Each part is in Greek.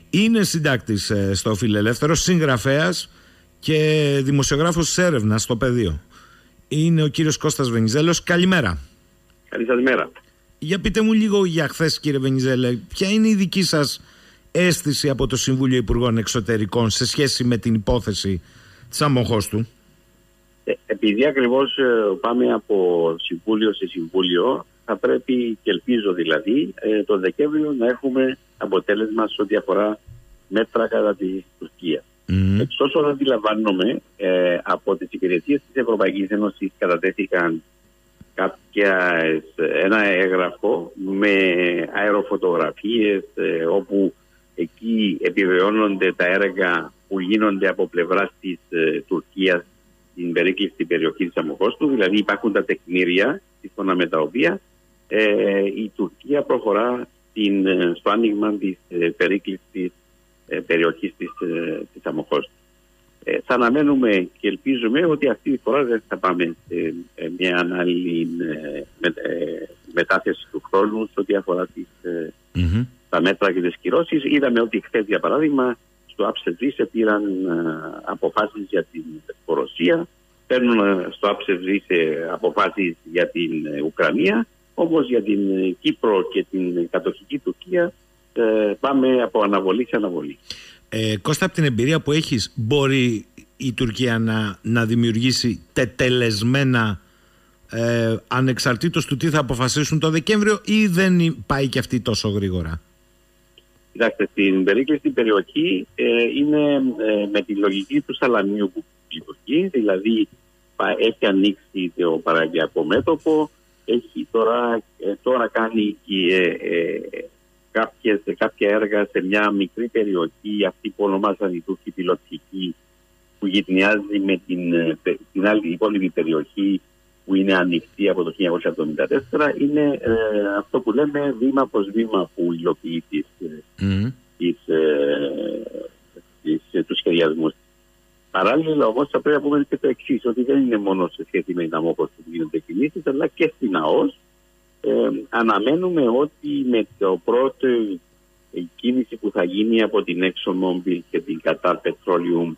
Είναι συντάκτης στο Φιλελεύθερο, συγγραφέας και δημοσιογράφος της έρευνας στο πεδίο. Είναι ο κύριος Κώστας Βενιζέλος. Καλημέρα. Καλημέρα. Για πείτε μου λίγο για χθες, κύριε Βενιζέλε, ποια είναι η δική σας αίσθηση από το Συμβούλιο Υπουργών Εξωτερικών σε σχέση με την υπόθεση της Αμμοχώστου? Επειδή ακριβώς πάμε από συμβούλιο σε συμβούλιο, θα πρέπει, και ελπίζω δηλαδή, το Δεκέμβριο να έχουμε αποτέλεσμα σε ό,τι αφορά μέτρα κατά τη Τουρκία. Εξ όσων αντιλαμβάνομαι, από τις υπηρεσίες της Ευρωπαϊκής Ένωσης κατατέθηκαν ένα έγγραφο με αεροφωτογραφίες όπου εκεί επιβεβαιώνονται τα έργα που γίνονται από πλευράς της Τουρκίας στην περίκλειστη περιοχή της Αμμοχώστου. Δηλαδή υπάρχουν τα τεκμήρια σύμφωνα με τα οποία η Τουρκία προχωρά στο άνοιγμα της περίκλειστης περιοχής της Αμμοχώστου. Θα αναμένουμε και ελπίζουμε ότι αυτή τη φορά δεν θα πάμε σε μια άλλη μετάθεση του χρόνου σε ό,τι αφορά τα μέτρα και τις κυρώσεις. Είδαμε ότι χθες, για παράδειγμα, στο Άψε-Ζήσε πήραν αποφάσεις για την Ρωσία, παίρνουν στο Άψε-Ζήσε αποφάσεις για την Ουκρανία, όμως για την Κύπρο και την κατοχική Τουρκία πάμε από αναβολή σε αναβολή. Κώστα, από την εμπειρία που έχεις, μπορεί η Τουρκία να δημιουργήσει τετελεσμένα ανεξαρτήτως του τι θα αποφασίσουν το Δεκέμβριο, ή δεν πάει και αυτή τόσο γρήγορα? Κοιτάξτε, στην περίκλειστη περιοχή είναι με τη λογική του σαλαμίου που λειτουργεί, δηλαδή έχει ανοίξει το παραγγειακό μέτωπο, έχει τώρα κάνει κάποια έργα σε μια μικρή περιοχή, αυτή που ονομάζαν οι Τούρκοι πιλωτική, που γειτονιάζει με την άλλη υπόλοιπη περιοχή που είναι ανοιχτή από το 1974. Είναι αυτό που λέμε βήμα προς βήμα που υλοποιεί τους σχεδιασμούς. Παράλληλα όμως θα πρέπει να πούμε και το εξής, ότι δεν είναι μόνο σε σχέση με την Αμμόχωστο που γίνονται κινήσεις, αλλά και στην ΑΟΣ. Αναμένουμε ότι με το πρώτο κίνηση που θα γίνει από την ExxonMobil και την Qatar Petroleum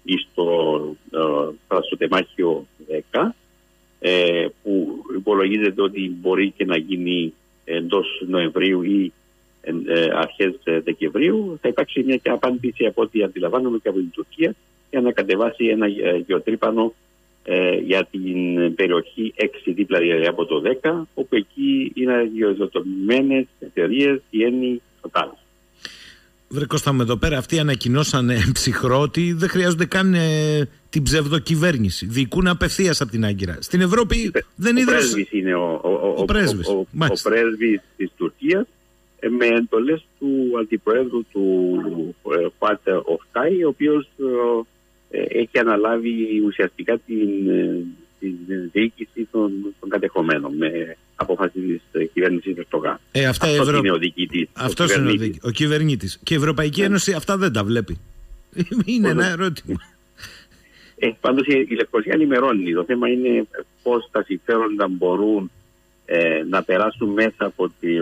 στο τεμάχιο 10, που υπολογίζεται ότι μπορεί και να γίνει εντός Νοεμβρίου ή αρχές Δεκεμβρίου, θα υπάρξει μια και απάντηση, από ό,τι αντιλαμβάνομαι, και από την Τουρκία για να κατεβάσει ένα γεωτρύπανο για την περιοχή 6 δίπλα από το 10, όπου εκεί είναι γεωδοτομημένες εταιρείες, η Eni, Total. Βρε Κώστα μου, εδώ πέρα αυτοί ανακοινώσανε ψυχρό ότι δεν χρειάζονται καν την ψευδοκυβέρνηση. Διοικούν απευθείας από την Άγκυρα. Στην Ευρώπη δεν είδε. Ο πρέσβης είναι ο πρέσβης της Τουρκίας, με εντολές του αντιπροέδρου του Πάτερ Οφκάη, ο οποίος έχει αναλάβει ουσιαστικά την διοίκηση των κατεχομένων με αποφάσεις της κυβέρνησης Ερντογάν. Αυτός είναι ο διοικητής. Αυτός είναι ο κυβερνήτης. Και η Ευρωπαϊκή Ένωση αυτά δεν τα βλέπει. Είναι ένα ερώτημα. Πάντως η Λευκορωσία ενημερώνει. Το θέμα είναι πώς τα συμφέροντα μπορούν να περάσουν μέσα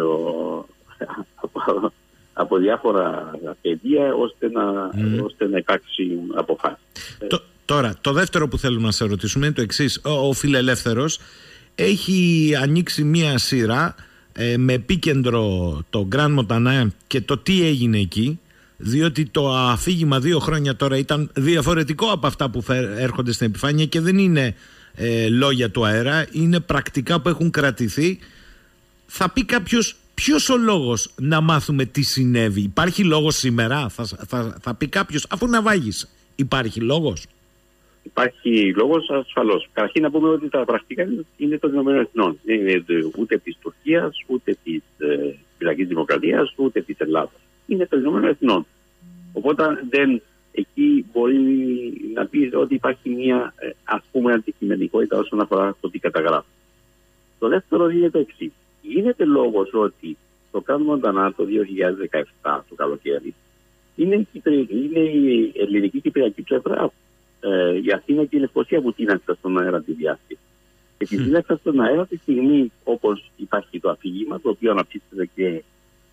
από διάφορα πεδία ώστε να υπάρξει αποφάσεις. Τώρα, το δεύτερο που θέλουμε να σε ρωτήσουμε είναι το εξής. Ο Φιλελεύθερος έχει ανοίξει μία σειρά με επίκεντρο το Grand Montana και το τι έγινε εκεί, διότι το αφήγημα 2 χρόνια τώρα ήταν διαφορετικό από αυτά που έρχονται στην επιφάνεια και δεν είναι λόγια του αέρα, είναι πρακτικά που έχουν κρατηθεί. Θα πει κάποιος, ποιος ο λόγος να μάθουμε τι συνέβη? Υπάρχει λόγος σήμερα? Θα πει κάποιος, αφού ναυάγησε, υπάρχει λόγος? Υπάρχει λόγος, ασφαλώς. Καταρχήν να πούμε ότι τα πρακτικά είναι των ΗΠΑ. Δεν είναι ούτε της Τουρκίας, ούτε της Ιρακικής Δημοκρατίας, ούτε της Ελλάδας. Είναι των ΗΠΑ. Οπότε εκεί μπορεί να πει ότι υπάρχει μια, ας πούμε, αντικειμενικότητα όσον αφορά το τι καταγράφει. Το δεύτερο είναι το εξής. Γίνεται λόγος ότι το Grand Montana το 2017 το καλοκαίρι είναι η ελληνική κυπριακή πλευρά. Η Αθήνα και η Λευκοσία που τίναξαν στον αέρα τη διάσκεψη. Και τη τίναξαν στον αέρα τη στιγμή, όπως υπάρχει το αφήγημα, το οποίο αναπτύσσεται και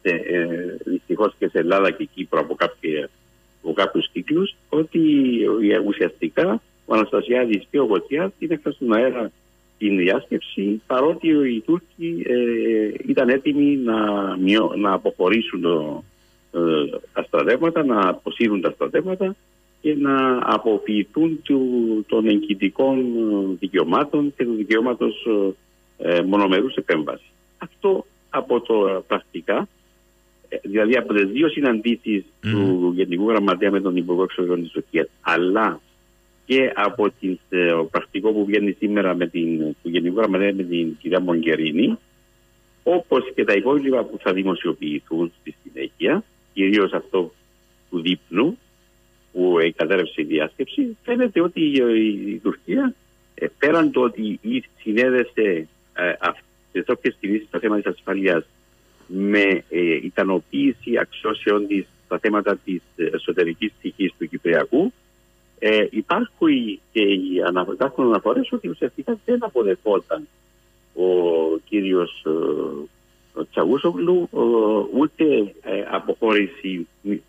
δυστυχώς και σε Ελλάδα και Κύπρο από κάποιους κύκλους, ότι ουσιαστικά ο Αναστασιάδης και ο Κοτζιάς έφτασαν στον αέρα την διάσκεψη, παρότι οι Τούρκοι ήταν έτοιμοι να αποχωρήσουν τα στρατεύματα, να αποσύρουν τα στρατεύματα και να αποποιηθούν των εγκυτικών δικαιωμάτων και του δικαιώματος μονομερούς επέμβασης. Αυτό από το πρακτικά, δηλαδή από τις δύο συναντήσεις του Γενικού Γραμματέα με τον Υπουργό Εξωτερικών της Τουρκίας, αλλά και από το πρακτικό που βγαίνει σήμερα του Γενικού Γραμματέα με την κυρία Μογκερίνη, όπως και τα υπόλοιπα που θα δημοσιοποιηθούν στη συνέχεια, κυρίως αυτό του δείπνου που κατέρευσε η διάσκεψη, φαίνεται ότι η Τουρκία, πέραν το ότι συνέδεσε τις όποιες κινήσεις στα θέματα της ασφαλείας με ικανοποίηση αξιώσεων της στα θέματα της εσωτερικής πτυχής του Κυπριακού, υπάρχουν αναφορές ότι ουσιαστικά δεν αποδεχόταν ο κύριος Τσαβούσογλου ούτε αποχώρηση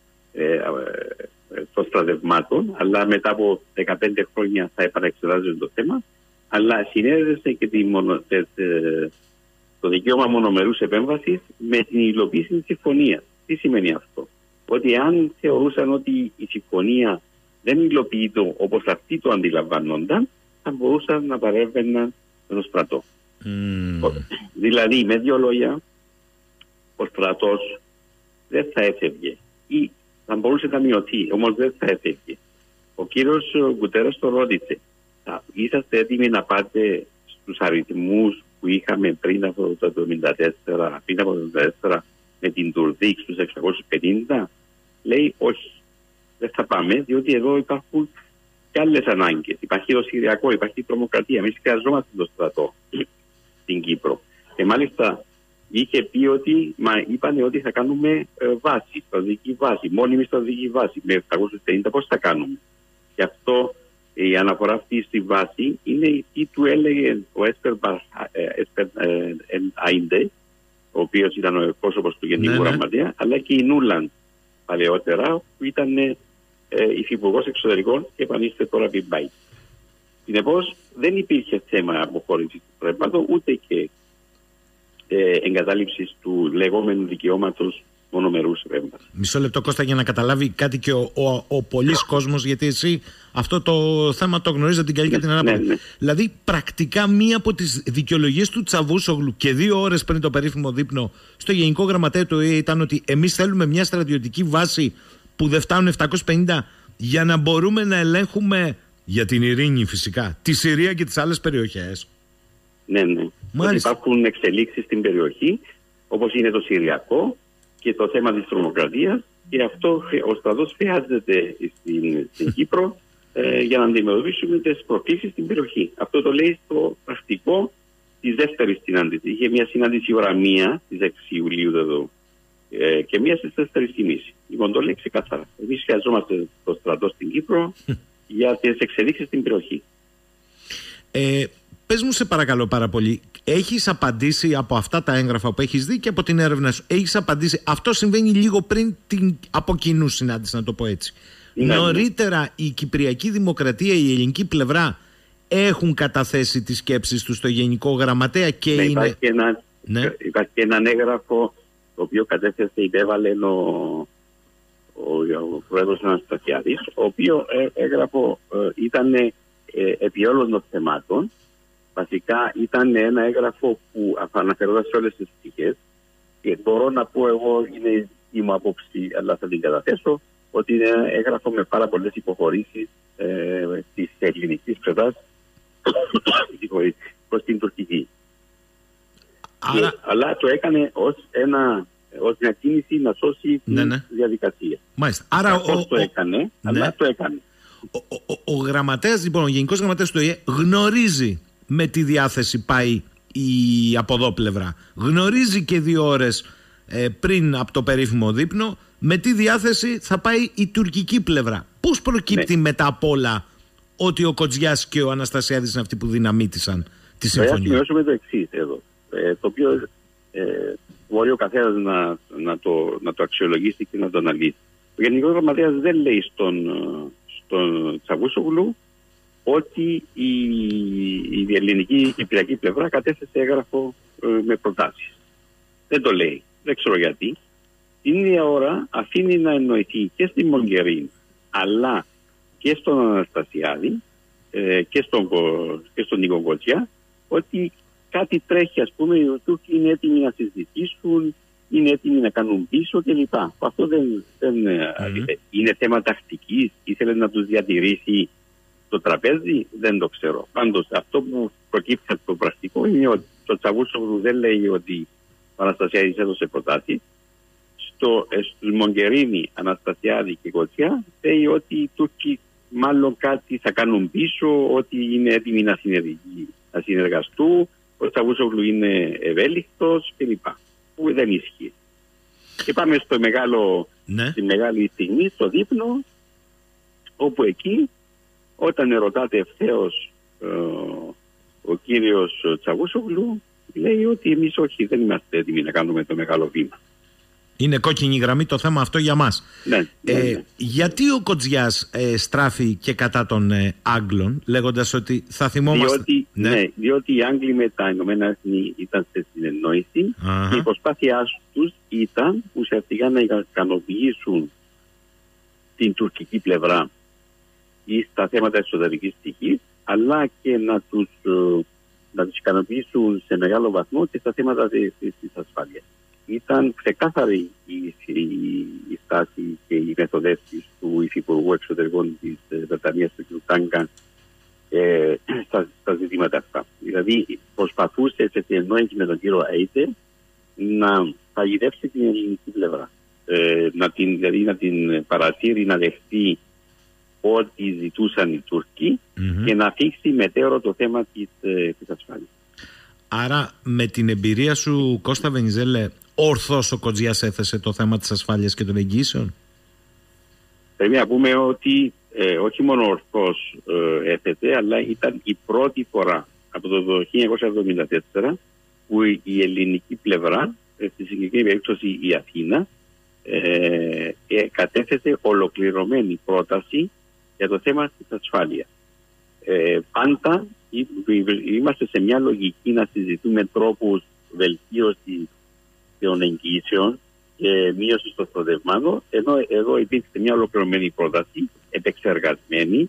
των στρατευμάτων, αλλά μετά από 15 χρόνια θα επανεξετάζεται το θέμα, αλλά συνέδεσε και το δικαίωμα μονομερούς επέμβασης με την υλοποίηση της συμφωνίας. Τι σημαίνει αυτό? Ότι αν θεωρούσαν ότι η συμφωνία δεν υλοποιείται όπως αυτοί το αντιλαμβάνονταν, θα μπορούσαν να παρέμβαιναν με το στρατό. Δηλαδή, με δύο λόγια, ο στρατός δεν θα έφευγε ή θα μπορούσε να μειωθεί, όμως δεν θα έφευγε. Ο κύριος Γκουτέρες το ρώτησε, είσαστε έτοιμοι να πάτε στους αριθμούς που είχαμε πριν από το 1974 με την Τουρδίκ στους 650? Λέει όχι, δεν θα πάμε, διότι εδώ υπάρχουν και άλλες ανάγκες. Υπάρχει το Συριακό, υπάρχει η τρομοκρατία. Εμείς χρειαζόμαστε το στρατό στην Κύπρο. Και μάλιστα είχε πει ότι, είπανε ότι θα κάνουμε βάση, στρατηγική βάση, μόνιμη στρατηγική βάση. Με 750 πώς θα κάνουμε? Γι' αυτό η αναφορά αυτή στη βάση είναι τι του έλεγε ο Έσπερ Άιντε, ο οποίος ήταν ο εκπρόσωπος του Γενικού Γραμματέα, αλλά και η Νούλαντ παλαιότερα, που ήταν υφυπουργός εξωτερικών και επανήλθε τώρα Μπιμπάι. Συνεπώς δεν υπήρχε θέμα αποχώρησης του στρατεύματος, ούτε και εγκατάλειψης του λεγόμενου δικαιώματος μονομερούς επέμβασης. Μισό λεπτό, Κώστα, για να καταλάβει κάτι και ο πολλής κόσμος, γιατί εσύ αυτό το θέμα το γνωρίζετε την καλή και την ανάποδη. Ναι. Δηλαδή, πρακτικά μία από τις δικαιολογίες του Τσαβούσογλου και 2 ώρες πριν το περίφημο δείπνο στο Γενικό Γραμματέα του ΟΗΕ ήταν ότι εμείς θέλουμε μια στρατιωτική βάση που δεν φτάνουν 750 για να μπορούμε να ελέγχουμε, για την ειρήνη φυσικά, τη Συρία και τις άλλες περιοχές. Ναι. Υπάρχουν εξελίξεις στην περιοχή, όπως είναι το Συριακό και το θέμα της τρομοκρατίας, και αυτό ο στρατός χρειάζεται στην Κύπρο για να αντιμετωπίσουμε τις προκλήσεις στην περιοχή. Αυτό το λέει στο πρακτικό της δεύτερης συνάντησης. Είχε μια συνάντηση ώρα 1 στις 6 Ιουλίου εδώ και μια στις 4:30. Λοιπόν, το λέει ξεκάθαρα. Εμείς χρειαζόμαστε το στρατό στην Κύπρο για τις εξελίξεις στην περιοχή. Πες μου σε παρακαλώ πάρα πολύ, έχεις απαντήσει από αυτά τα έγγραφα που έχεις δει και από την έρευνα σου, έχεις απαντήσει, αυτό συμβαίνει λίγο πριν την από κοινού συνάντηση, να το πω έτσι. Νωρίτερα η Κυπριακή Δημοκρατία, η ελληνική πλευρά έχουν καταθέσει τις σκέψεις τους στο Γενικό Γραμματέα και είναι... Υπάρχει ένα έγγραφο το οποίο κατέθεσε, υπέβαλε ο πρόεδρος Αναστασιάδης, ο οποίο έγγραφο ήταν επί όλων των θεμάτων. Βασικά ήταν ένα έγγραφο που αναφερόταν σε όλες τις πτυχές, και μπορώ να πω εγώ, είναι η μου άποψη, αλλά θα την καταθέσω, ότι είναι ένα έγγραφο με πάρα πολλές υποχωρήσεις της ελληνικής πλευράς προς την τουρκική. Αλλά το έκανε ως μια κίνηση να σώσει τη διαδικασία. Μάλιστα. Άρα το έκανε, αλλά το έκανε. Ο γραμματέας, λοιπόν, ο Γενικός Γραμματέας του ΟΗΕ γνωρίζει με τι διάθεση πάει η από εδώ πλευρά. Γνωρίζει και 2 ώρες πριν από το περίφημο δείπνο με τι διάθεση θα πάει η τουρκική πλευρά. Πώς προκύπτει μετά απ' όλα ότι ο Κοτζιάς και ο Αναστασιάδης είναι αυτοί που δυναμίτησαν τη συμφωνία? Θα σημειώσουμε το εξής εδώ, το οποίο μπορεί ο καθένας να το αξιολογήσει και να το αναλύσει. Ο Γενικός Γραμματέας δεν λέει στον Τσαβούσογλου ότι η ελληνική κυπριακή πλευρά κατέθεσε έγγραφο με προτάσεις. Δεν το λέει. Δεν ξέρω γιατί. Την ίδια ώρα αφήνει να εννοηθεί και στη Μογκερίνη αλλά και στον Αναστασιάδη και στον Νίκο Κοτσιά ότι κάτι τρέχει, ας πούμε, οι Τούρκοι είναι έτοιμοι να συζητήσουν, είναι έτοιμοι να κάνουν πίσω κλπ. Αυτό δεν είναι θέμα τακτικής, ήθελε να τους διατηρήσει το τραπέζι, δεν το ξέρω. Πάντως αυτό που προκύπτει από το πρακτικό είναι ότι το Τσαβούσογλου δεν λέει ότι ο Αναστασιάδης έδωσε προτάσεις. Στους Μογκερίνη, Αναστασιάδη και Κοτσιά λέει ότι οι Τούρκοι μάλλον κάτι θα κάνουν πίσω, ότι είναι έτοιμοι να συνεργαστούν, ο Τσαβούσογλου είναι ευέλικτος κλπ. Που δεν ισχύει. Και πάμε στη μεγάλη στιγμή, στο δείπνο, όπου εκεί όταν ρωτάτε ευθέως ο κύριος Τσαβούσογλου λέει ότι εμείς όχι, δεν είμαστε έτοιμοι να κάνουμε το μεγάλο βήμα. Είναι κόκκινη γραμμή το θέμα αυτό για μας. Ναι. Γιατί ο Κοτζιάς στράφει και κατά των Άγγλων, λέγοντας ότι θα θυμόμαστε... Διότι οι Άγγλοι με τα Ηνωμένα Έθνη ήταν σε συνεννόηση και η προσπάθειά τους ήταν ουσιαστικά να ικανοποιήσουν την τουρκική πλευρά ή στα θέματα εσωτερικής τυχής, αλλά και να τους ικανοποιήσουν σε μεγάλο βαθμό και στα θέματα της ασφάλειας. Ήταν ξεκάθαρη η στάση και οι μεθοδεύσεις του Υφυπουργού Εξωτερικών της Βρετανίας, του κ. Τάγκα, στα ζητήματα αυτά. Δηλαδή προσπαθούσε σε συνεννόηση με τον κύριο Έιτε να παγιδεύσει την ελληνική πλευρά. Δηλαδή να την παρασύρει να δεχτεί ό,τι ζητούσαν οι Τούρκοι και να αφήξει μετέωρο το θέμα της ασφάλειας. Άρα με την εμπειρία σου, Κώστα Βενιζέλε, ορθώς ο Κοτζιάς έθεσε το θέμα της ασφάλειας και των εγγύσεων? Πρέπει να πούμε ότι όχι μόνο ορθώς έθετε, αλλά ήταν η πρώτη φορά από το 1974 που η ελληνική πλευρά, στη συγκεκριμένη περίπτωση η Αθήνα, κατέθεσε ολοκληρωμένη πρόταση για το θέμα της ασφάλειας. Πάντα είμαστε σε μια λογική να συζητούμε τρόπους βελτίωσης των εγγύσεων και μείωση των στρατευμάτων, ενώ εδώ υπήρξε μια ολοκληρωμένη πρόταση, επεξεργασμένη,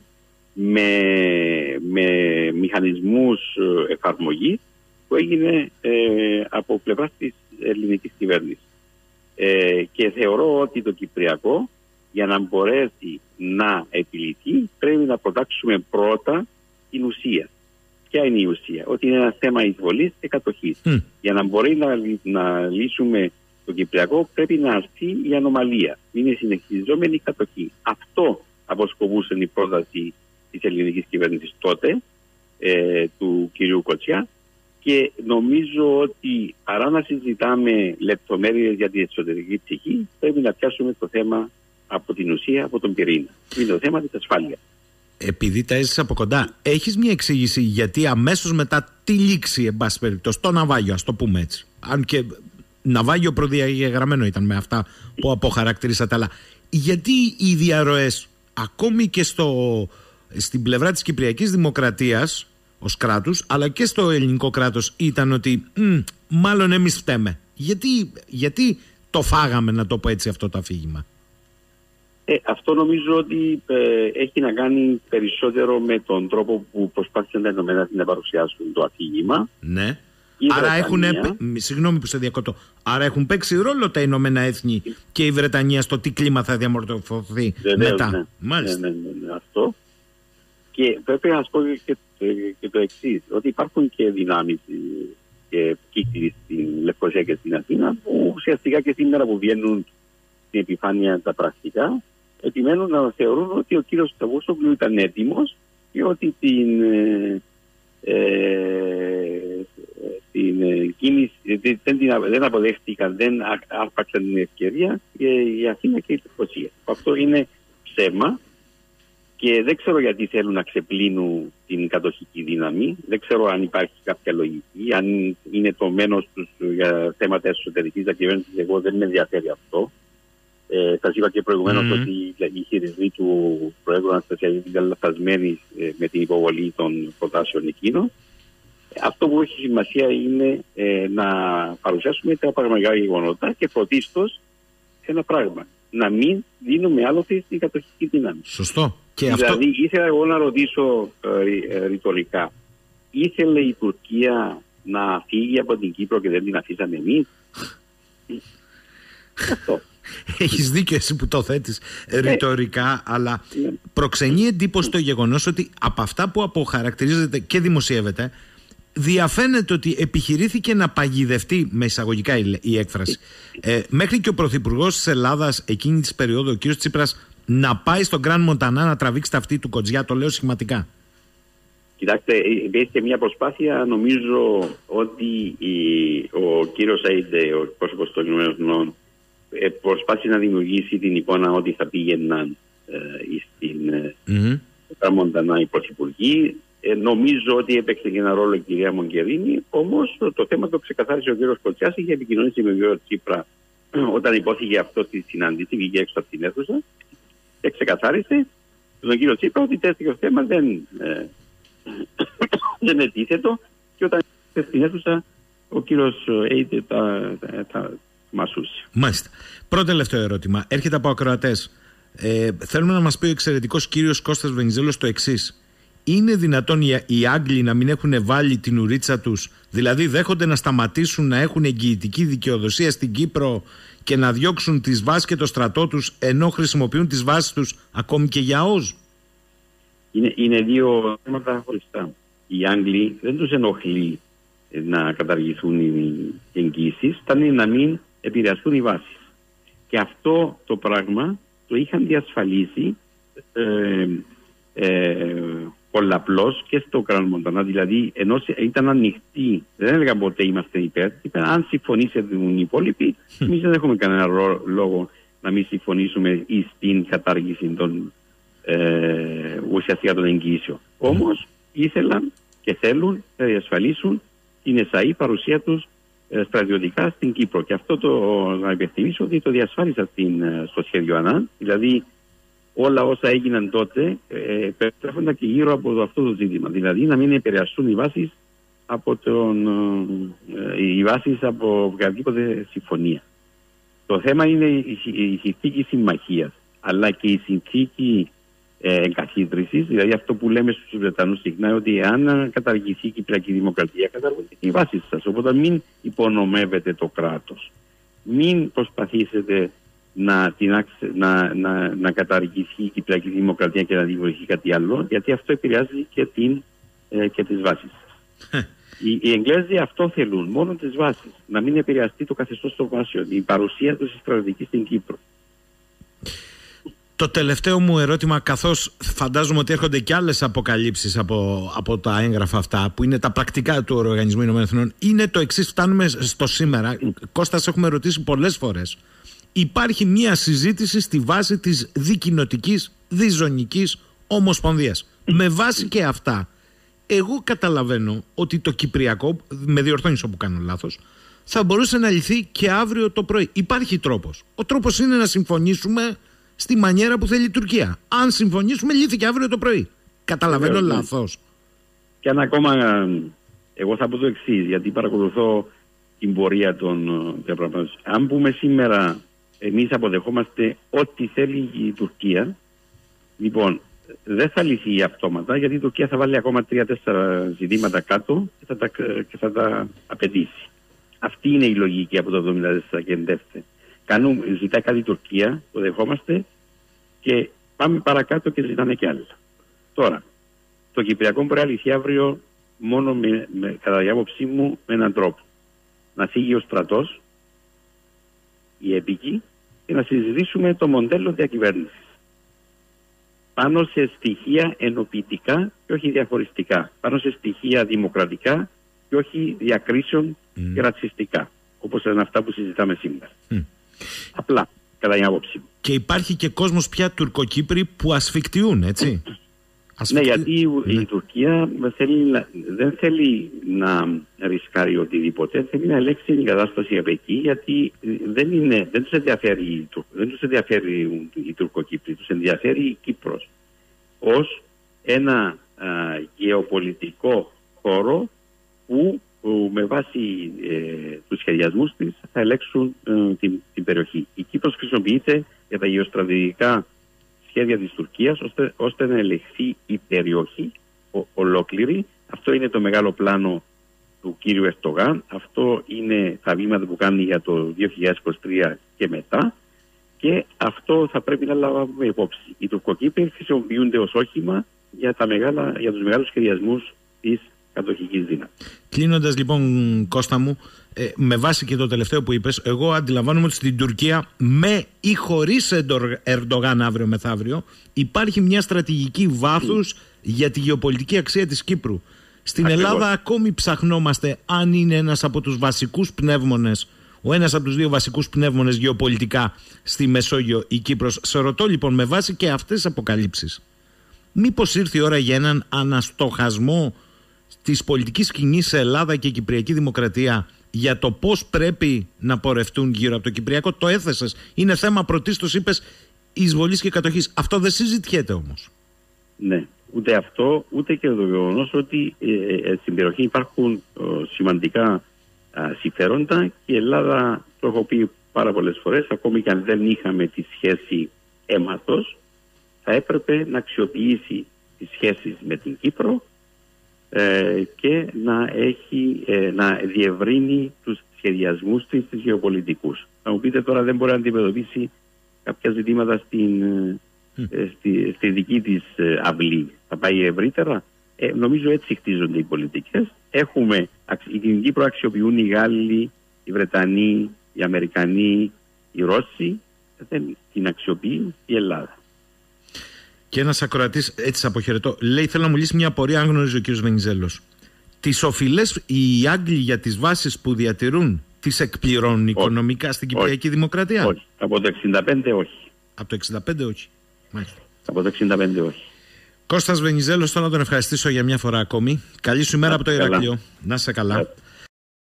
με μηχανισμούς εφαρμογής που έγινε από πλευράς της ελληνικής κυβέρνησης. Και θεωρώ ότι το Κυπριακό, για να μπορέσει να επιληθεί, πρέπει να προτάξουμε πρώτα την ουσία. Ποια είναι η ουσία? Ότι είναι ένα θέμα εισβολής και κατοχής. Για να μπορεί να λύσουμε το Κυπριακό, πρέπει να αρθεί η ανομαλία. Είναι συνεχιζόμενη κατοχή. Αυτό αποσκοπούσε η πρόταση της ελληνικής κυβέρνησης τότε, του κυρίου Κοτσιά, και νομίζω ότι παρά να συζητάμε λεπτομέρειες για την εσωτερική ψυχή, πρέπει να πιάσουμε το θέμα από την ουσία, από τον πυρήνα. Είναι το θέμα της ασφάλειας. Επειδή τα έζησες από κοντά, έχεις μια εξήγηση γιατί αμέσως μετά τη λήξη, εν πάση περιπτώσει, το ναυάγιο, ας το πούμε έτσι, αν και ναυάγιο προδιαγεγραμμένο ήταν με αυτά που αποχαρακτηρίσατε, αλλά γιατί οι διαρροές ακόμη και στην πλευρά της Κυπριακής Δημοκρατίας ως κράτους, αλλά και στο ελληνικό κράτος, ήταν ότι μάλλον εμείς φταίμε? Γιατί το φάγαμε, να το πω έτσι, αυτό το αφήγημα? Αυτό νομίζω ότι έχει να κάνει περισσότερο με τον τρόπο που προσπάθησαν τα Ηνωμένα να παρουσιάσουν το αφήγημα. Ναι. Άρα συγγνώμη που σε διακόπτω. Άρα έχουν παίξει ρόλο τα Ηνωμένα Έθνη και η Βρετανία στο τι κλίμα θα διαμορφωθεί μετά. Ναι. Μάλιστα. Ναι, αυτό. Και πρέπει να σας πω και το εξής, ότι υπάρχουν και δυνάμεις και κύκλοι στην Λευκοσία και στην Αθήνα που ουσιαστικά και σήμερα που βγαίνουν στην επιφάνεια τα πρακτικά, επιμένουν να θεωρούν ότι ο κύριος Τσαβούσογλου ήταν έτοιμος και ότι την κίνηση δεν αποδέχτηκαν, δεν άρπαξαν την ευκαιρία η Αθήνα και η Λευκοσία. Αυτό είναι ψέμα και Και δεν ξέρω γιατί θέλουν να ξεπλύνουν την κατοχική δύναμη. Δεν ξέρω αν υπάρχει κάποια λογική, αν είναι το μένος τους για θέματα εσωτερικής διακυβέρνησης. Εγώ δεν με ενδιαφέρει αυτό. Σας είπα και προηγουμένως ότι οι χειρισμοί του Προέδρου Αναστασιάδη ήταν λαθασμένοι με την υποβολή των προτάσεων εκείνων. Αυτό που έχει σημασία είναι να παρουσιάσουμε τα πραγματικά γεγονότα και πρωτίστως ένα πράγμα. Να μην δίνουμε άλλοτε στην κατοχική δύναμη. Σωστό. Και δηλαδή, αυτό... ήθελα εγώ να ρωτήσω ρητορικά, ήθελε η Τουρκία να φύγει από την Κύπρο και δεν την αφήσαμε εμείς? Αυτό. Έχεις δίκιο εσύ που το θέτεις ρητορικά, αλλά προξενεί εντύπωση το γεγονός ότι από αυτά που αποχαρακτηρίζεται και δημοσιεύεται, διαφαίνεται ότι επιχειρήθηκε να παγιδευτεί, με εισαγωγικά η έκφραση, μέχρι και ο Πρωθυπουργός της Ελλάδας εκείνη της περίοδου, ο κ. Τσίπρας, να πάει στον Γκραν Μοντανά να τραβήξει τα αυτή του Κοτζιά. Το λέω σχηματικά. Κοιτάξτε, υπήρχε μια προσπάθεια, νομίζω ότι ο κύριος Σαΐντε, ο εκπρόσωπος των ΗΠΑ, προσπάθησε να δημιουργήσει την εικόνα ότι θα πήγαιναν στην Γκραν Μοντανά οι πρωθυπουργοί. Νομίζω ότι έπαιξε και ένα ρόλο η κυρία Μογκερίνη, όμως το θέμα το ξεκαθάρισε ο κύριος Κοτσιάς. Είχε επικοινωνήσει με τον κύριο Τσίπρα όταν υπόθηκε αυτό στη συνάντηση, βγήκε έξω από την αίθουσα και ξεκαθάρισε τον κύριο Τσίπρα ότι τέτοιο θέμα δεν είναι αντίθετο, και όταν ήρθε στην αίθουσα ο κύριος Έιντε τα μασούσε. Μάλιστα. Πρώτο τελευταίο ερώτημα. Έρχεται από ακροατές. Θέλουμε να μας πει ο εξαιρετικός κύριος Κώστας Βενιζέλος το εξής. Είναι δυνατόν οι Άγγλοι να μην έχουν βάλει την ουρίτσα τους, δηλαδή δέχονται να σταματήσουν να έχουν εγγυητική δικαιοδοσία στην Κύπρο και να διώξουν τις βάσεις και το στρατό τους, ενώ χρησιμοποιούν τις βάσεις τους ακόμη και για ΟΣ? Είναι δύο θέματα χωριστά. Οι Άγγλοι δεν τους ενοχλεί να καταργηθούν οι εγγύησεις, θα είναι να μην επηρεαστούν οι βάσεις. Και αυτό το πράγμα το είχαν διασφαλίσει πολλαπλώς και στο Γκραν Μοντανά. Δηλαδή, ενώ ήταν ανοιχτή, δεν έλεγαν ποτέ είμαστε υπέρ, είπαν αν συμφωνήσετε οι υπόλοιποι, εμείς δεν έχουμε κανένα λόγο να μην συμφωνήσουμε στην κατάργηση των ουσιαστικά των εγγύσεων. Όμως ήθελαν και θέλουν να διασφαλίσουν την ΕΣΑΗ παρουσία τους στρατιωτικά στην Κύπρο. Και αυτό να υπενθυμίσω ότι το διασφάλισαν στο σχέδιο ΑΝΑΝ. Δηλαδή όλα όσα έγιναν τότε περιστρέφονταν και γύρω από αυτό το ζήτημα. Δηλαδή να μην επηρεαστούν οι βάσεις από οποιαδήποτε συμφωνία. Το θέμα είναι η συνθήκη συμμαχίας, αλλά και η συνθήκη εγκαθίδρυσης, δηλαδή αυτό που λέμε στους Βρετανούς συχνά, ότι αν καταργηθεί η Κυπριακή Δημοκρατία, καταργούνται οι βάσεις σας. Οπότε μην υπονομεύετε το κράτος. Μην προσπαθήσετε να καταργηθεί η Κυπριακή Δημοκρατία και να δημιουργηθεί κάτι άλλο, γιατί αυτό επηρεάζει και τις βάσεις σας. Οι Εγγλέζοι αυτό θέλουν, μόνο τις βάσεις. Να μην επηρεαστεί το καθεστώς των βάσεων, η παρουσία τους στρατηγική στην Κύπρο. Το τελευταίο μου ερώτημα, καθώς φαντάζομαι ότι έρχονται και άλλες αποκαλύψεις από τα έγγραφα αυτά, που είναι τα πρακτικά του Οργανισμού Ηνωμένων Εθνών, είναι το εξής. Φτάνουμε στο σήμερα. Κώστας, έχουμε ρωτήσει πολλές φορές. Υπάρχει μια συζήτηση στη βάση της δικοινοτικής, διζωνικής ομοσπονδίας. Με βάση και αυτά, εγώ καταλαβαίνω ότι το Κυπριακό, με διορθώνεις όπου κάνω λάθος, θα μπορούσε να λυθεί και αύριο το πρωί. Υπάρχει τρόπος. Ο τρόπος είναι να συμφωνήσουμε στη μανιέρα που θέλει η Τουρκία. Αν συμφωνήσουμε, λύθηκε αύριο το πρωί. Καταλαβαίνω λάθος? Και αν ακόμα, εγώ θα πω το εξής, γιατί παρακολουθώ την πορεία των διαπραγματεύσεων. Αν πούμε σήμερα, εμείς αποδεχόμαστε ό,τι θέλει η Τουρκία, λοιπόν, δεν θα λυθεί αυτόματα, γιατί η Τουρκία θα βάλει ακόμα 3-4 ζητήματα κάτω και θα τα απαιτήσει. Αυτή είναι η λογική από το 1974 και εντεύθυνε. Ζητάει κάτι η Τουρκία, το δεχόμαστε και πάμε παρακάτω και ζητάνε κι άλλα. Τώρα, το Κυπριακό μπορεί να λυθεί αύριο μόνο κατά την άποψή μου με έναν τρόπο. Να φύγει ο στρατός, οι έπικοι, και να συζητήσουμε το μοντέλο διακυβέρνησης. Πάνω σε στοιχεία ενοποιητικά και όχι διαχωριστικά. Πάνω σε στοιχεία δημοκρατικά και όχι διακρίσεων και ρατσιστικά. Όπως είναι αυτά που συζητάμε σήμερα. Απλά, κατά την άποψή μου. Και υπάρχει και κόσμος πια Τουρκοκύπροι που ασφικτιούν, έτσι. Ναι, γιατί η Τουρκία δεν θέλει να ρισκάρει οτιδήποτε, θέλει να ελέγξει την κατάσταση από εκεί, γιατί δεν τους ενδιαφέρει οι Τουρκοκύπροι, τους ενδιαφέρει η Κύπρος ως ένα γεωπολιτικό χώρο που με βάση τους σχεδιασμούς της θα ελέγξουν την περιοχή. Η Κύπρος χρησιμοποιείται για τα γεωστρατηγικά σχέδια της Τουρκίας ώστε να ελεγχθεί η περιοχή ολόκληρη. Αυτό είναι το μεγάλο πλάνο του κύριου Ερντογάν. Αυτό είναι τα βήματα που κάνει για το 2023 και μετά. Και αυτό θα πρέπει να λάβουμε υπόψη. Οι Τουρκοκύπροι χρησιμοποιούνται ως όχημα για τους μεγάλους σχεδιασμούς της κατοχικής δύναμης. Κλείνοντας λοιπόν, Κώστα μου, με βάση και το τελευταίο που είπες, εγώ αντιλαμβάνομαι ότι στην Τουρκία, με ή χωρίς Ερντογάν αύριο μεθαύριο, υπάρχει μια στρατηγική βάθους για τη γεωπολιτική αξία της Κύπρου. Στην Ελλάδα ακόμη ψαχνόμαστε αν είναι ένας από τους βασικούς πνεύμονες, ένας από τους δύο βασικούς πνεύμονες γεωπολιτικά στη Μεσόγειο, η Κύπρος. Σε ρωτώ λοιπόν, με βάση και αυτές τις αποκαλύψεις, μήπως ήρθε η ώρα για έναν αναστοχασμό της πολιτικής σκηνής σε Ελλάδα και Κυπριακή Δημοκρατία για το πώς πρέπει να πορευτούν γύρω από το Κυπριακό? Το έθεσες. Είναι θέμα πρωτίστως, είπες, εισβολής και κατοχής. Αυτό δεν συζητιέται όμως. Ναι, ούτε αυτό, ούτε και το γεγονός ότι στην περιοχή υπάρχουν σημαντικά συμφέροντα και η Ελλάδα, το έχω πει πάρα πολλές φορές, ακόμη και αν δεν είχαμε τη σχέση αίματος, θα έπρεπε να αξιοποιήσει τις σχέσεις με την Κύπρο και να διευρύνει τους σχεδιασμούς της γεωπολιτικούς. Θα μου πείτε τώρα, δεν μπορεί να αντιμετωπίσει κάποια ζητήματα στη δική της αυλή. Θα πάει ευρύτερα. Νομίζω έτσι χτίζονται οι πολιτικές. Την Κύπρο αξιοποιούν οι Γάλλοι, οι Βρετανοί, οι Αμερικανοί, οι Ρώσοι. Δεν την αξιοποιεί η Ελλάδα. Και ένας ακροατής, έτσι σε αποχαιρετώ, λέει: θέλω να μου λύσει μια απορία, αν γνωρίζει ο κ. Βενιζέλος. Τις οφειλές οι Άγγλοι για τις βάσεις που διατηρούν τις εκπληρώνουν οικονομικά στην Κυπριακή Δημοκρατία? Όχι. Από το 65 όχι. Από το 65 όχι. Μάλιστα. Από το 65 όχι. Κώστας Βενιζέλος, θέλω να τον ευχαριστήσω για μια φορά ακόμη. Καλή σου ημέρα από το Ηράκλειο. Να είσαι καλά.